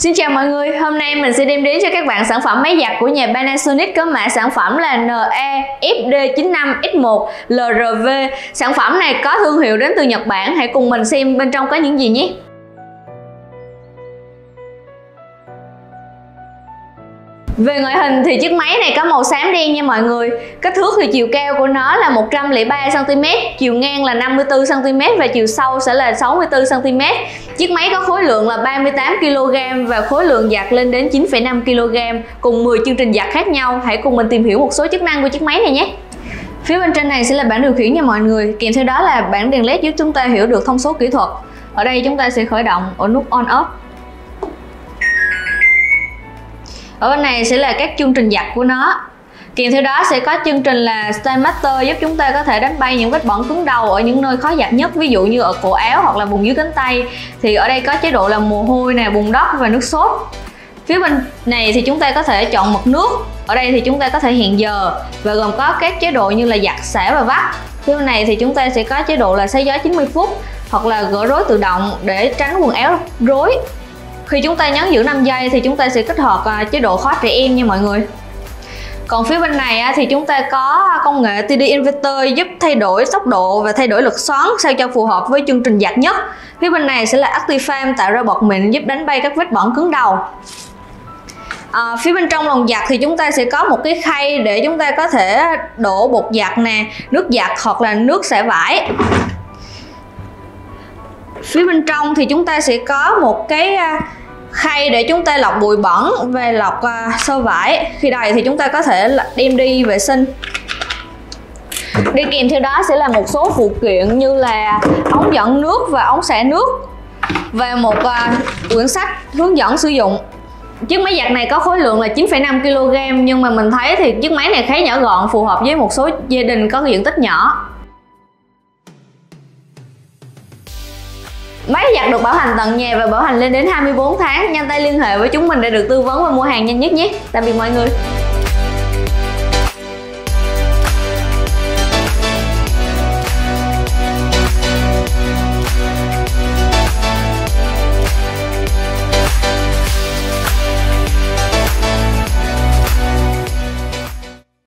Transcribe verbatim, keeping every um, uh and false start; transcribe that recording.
Xin chào mọi người, hôm nay mình sẽ đem đến cho các bạn sản phẩm máy giặt của nhà Panasonic có mã sản phẩm là N E F D chín năm X một L R V. Sản phẩm này có thương hiệu đến từ Nhật Bản, hãy cùng mình xem bên trong có những gì nhé. Về ngoại hình thì chiếc máy này có màu xám đen nha mọi người. Kích thước thì chiều cao của nó là một trăm lẻ ba xăng ti mét, chiều ngang là năm mươi tư xăng ti mét và chiều sâu sẽ là sáu mươi tư xăng ti mét. Chiếc máy có khối lượng là ba mươi tám ki lô gam và khối lượng giặt lên đến chín phẩy năm ki lô gam cùng mười chương trình giặt khác nhau. Hãy cùng mình tìm hiểu một số chức năng của chiếc máy này nhé. Phía bên trên này sẽ là bảng điều khiển nha mọi người. Kèm theo đó là bảng đèn led giúp chúng ta hiểu được thông số kỹ thuật. Ở đây chúng ta sẽ khởi động ở nút on off. Ở bên này sẽ là các chương trình giặt của nó. Kèm theo đó sẽ có chương trình là Style Master giúp chúng ta có thể đánh bay những vết bẩn cứng đầu ở những nơi khó giặt nhất, ví dụ như ở cổ áo hoặc là vùng dưới cánh tay. Thì ở đây có chế độ là mồ hôi nè, bùn đất và nước sốt. Phía bên này thì chúng ta có thể chọn mực nước. Ở đây thì chúng ta có thể hẹn giờ và gồm có các chế độ như là giặt, xả và vắt. Phía bên này thì chúng ta sẽ có chế độ là sấy gió chín mươi phút hoặc là gỡ rối tự động để tránh quần áo rối. Khi chúng ta nhấn giữ năm giây thì chúng ta sẽ kích hoạt chế độ khóa trẻ em nha mọi người. Còn phía bên này thì chúng ta có công nghệ T D Inverter giúp thay đổi tốc độ và thay đổi lực xoắn sao cho phù hợp với chương trình giặt nhất. Phía bên này sẽ là Actifam tạo ra bọt mịn giúp đánh bay các vết bẩn cứng đầu. À, phía bên trong lồng giặt thì chúng ta sẽ có một cái khay để chúng ta có thể đổ bột giặt nè, nước giặt hoặc là nước xả vải. Phía bên trong thì chúng ta sẽ có một cái khay để chúng ta lọc bụi bẩn và lọc xơ vải. Khi đầy thì chúng ta có thể đem đi vệ sinh. Đi kèm theo đó sẽ là một số phụ kiện như là ống dẫn nước và ống xả nước và một quyển sách hướng dẫn sử dụng. Chiếc máy giặt này có khối lượng là chín phẩy năm ki lô gam nhưng mà mình thấy thì chiếc máy này khá nhỏ gọn, phù hợp với một số gia đình có diện tích nhỏ. Máy giặt được bảo hành tận nhà và bảo hành lên đến hai mươi bốn tháng. Nhanh tay liên hệ với chúng mình để được tư vấn và mua hàng nhanh nhất nhé. Tạm biệt mọi người.